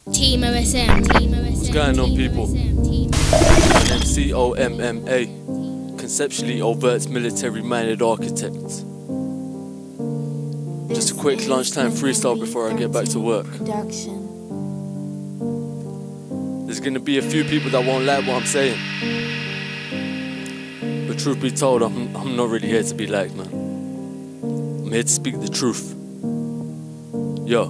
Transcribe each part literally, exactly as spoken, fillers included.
Team O S M, Team O S M. What's going on, people? My name's C O M M A, conceptually overt military-minded architect. Just a quick lunchtime freestyle before I get back to work. There's gonna be a few people that won't like what I'm saying, but truth be told, I'm, I'm not really here to be liked, man. I'm here to speak the truth. Yo.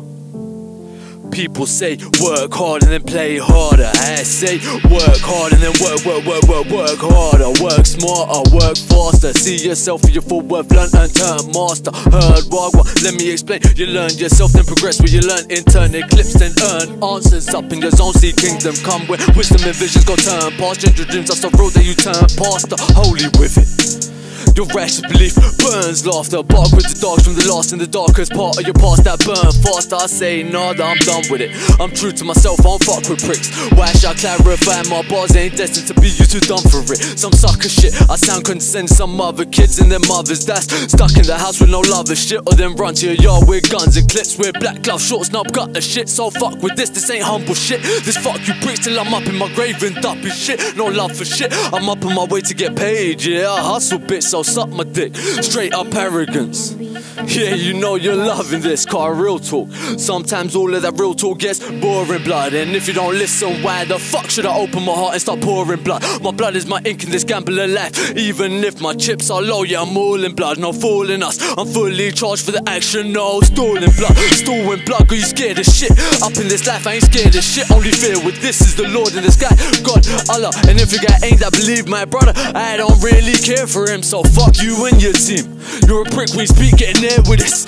People say work hard and then play harder. I say work hard and then work, work, work, work, work harder. Work smarter, work faster. See yourself for your full worth, learn and turn master. Heard wagwa, let me explain. You learn yourself, then progress where you learn. In turn, eclipse, then earn answers up in your zone. See kingdom come where wisdom and visions go turn past. Your dreams, that's the road that you turn past. The holy with it. Your rash belief burns laughter. Bark with the dogs from the last and the darkest part of your past that burn fast. I say nah, that I'm done with it. I'm true to myself, I don't fuck with pricks. Why should I clarify? My bars ain't destined to be you too dumb for it. Some sucker shit, I sound condescending. Some other kids and their mothers that's stuck in the house with no love and shit. Or then run to your yard with guns and clips, with black gloves, short snub, cut the shit. So fuck with this, this ain't humble shit. This fuck you pricks till I'm up in my grave and dumpy shit. No love for shit, I'm up on my way to get paid. Yeah, I hustle bitch, so suck my dick. Straight up arrogance. Yeah, you know you're loving this car real talk. Sometimes all of that real talk gets boring blood. And if you don't listen, why the fuck should I open my heart and start pouring blood? My blood is my ink in this gambler life. Even if my chips are low, yeah, I'm all in blood. No fooling us, I'm fully charged for the action. No stalling blood, stalling blood. Girl, you scared of shit. Up in this life, I ain't scared of shit. Only fear with this is the Lord in the sky, God, Allah. And if you got ain't that believe my brother, I don't really care for him. So fuck you and your team. You're a prick when you speak, getting there with this.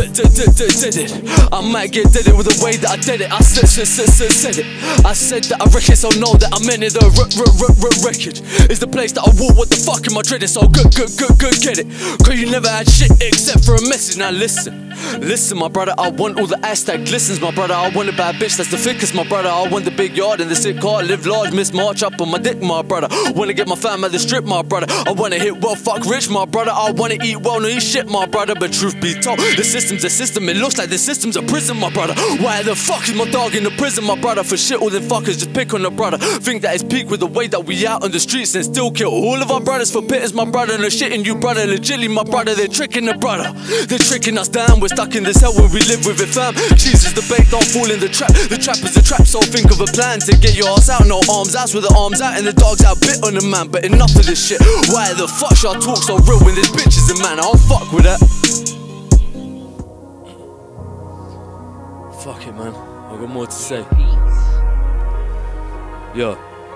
Did it. I might get dead it with the way that I did it. I said, said, said, said, said it. I said that I reckon, so know that I'm in it. The wreckage is the place that I walk. What the fuck am I dreading? So good, good, good, good, get it. Cause you never had shit except for a message. Now listen, listen, my brother. I want all the ass that glistens, my brother. I want a bad bitch that's the thickest, my brother. I want the big yard and the sick car. Live large, miss march up on my dick, my brother. Wanna get my fam at the strip, my brother. I wanna hit well, fuck rich, my brother. I wanna eat well, no eat shit, my brother. But truth be told, the system's a system. It looks like the system's a prison, my brother. Why the fuck is my dog in the prison, my brother? For shit, all them fuckers just pick on the brother. Think that it's peak with the way that we out on the streets and still kill all of our brothers for pittance, my brother. And the shit in you, brother. Legitly, my brother. They're tricking the brother. They're tricking us down. We're stuck in this hell where we live with it, fam. Jesus, the bait, don't fall in the trap. The trap is the trap, so think of a plan to get your ass out. No arms out, with the arms out and the dogs out. Bit on the man, but enough of this shit. Why the fuck should I talk so real when this bitch is a man? I don't fuck with that. Fuck it, man. I got more to say. Yo.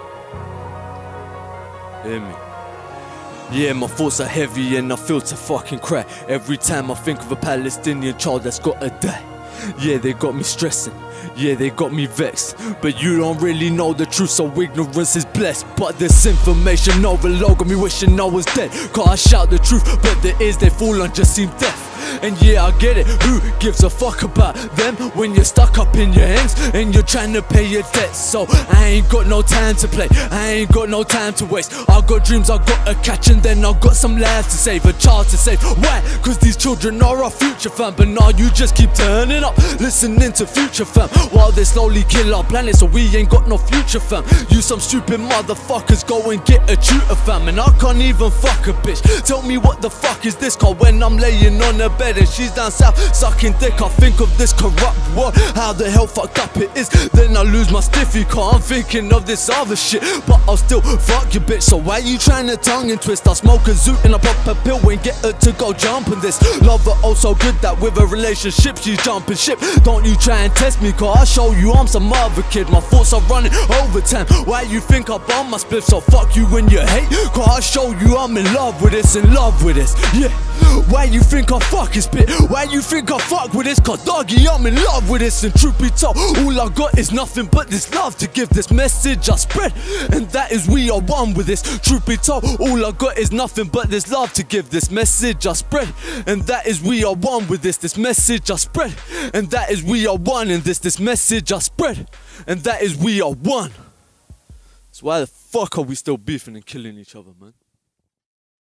Hear me? Yeah, my thoughts are heavy and I feel to fucking cry every time I think of a Palestinian child that's gotta die. Yeah, they got me stressing. Yeah, they got me vexed. But you don't really know the truth, so ignorance is blessed. But this information overload got me wishing I was dead. Cause I shout the truth, but the ears they fall on just seem deaf. And yeah, I get it, who gives a fuck about them when you're stuck up in your hands and you're trying to pay your debts? So I ain't got no time to play, I ain't got no time to waste. I got dreams I gotta catch and then I got some lives to save, a child to save. Why? Cause these children are our future, fam. But now you just keep turning up, listening to future, fam, while they slowly kill our planet, so we ain't got no future, fam. You some stupid motherfuckers, go and get a tutor, fam. And I can't even fuck a bitch. Tell me what the fuck is this called when I'm laying on a bed and she's down south sucking dick. I think of this corrupt world, how the hell fucked up it is. Then I lose my stiffy car, I'm thinking of this other shit. But I'll still fuck your bitch, so why you trying to tongue and twist? I'll smoke a zoot and I pop a pill and get her to go jumping this. Love her oh so good that with a relationship she's jumping ship. Don't you try and test me, cause I'll show you I'm some other kid. My thoughts are running overtime. Why you think I bomb my spliff? So fuck you when you hate, cause I'll show you I'm in love with this, in love with this. Yeah. Why you think I fucking spit? Why you think I fuck with this? Cause doggy, I'm in love with this. And truth be told, all I got is nothing but this love to give. This message I spread, and that is we are one with this. Truth be told, all I got is nothing but this love to give. This message I spread, and that is we are one with this. This message I spread, and that is we are one in this. This message I spread, and that is we are one. So why the fuck are we still beefing and killing each other, man?